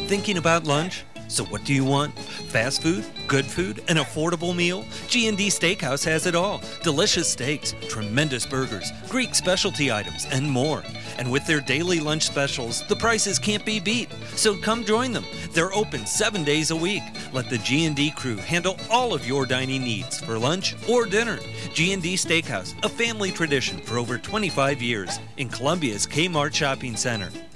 Thinking about lunch? So what do you want? Fast food? Good food? An affordable meal? G&D Steakhouse has it all. Delicious steaks, tremendous burgers, Greek specialty items, and more. And with their daily lunch specials, the prices can't be beat. So come join them. They're open 7 days a week. Let the G&D crew handle all of your dining needs for lunch or dinner. G&D Steakhouse, a family tradition for over 25 years in Columbia's Kmart Shopping Center.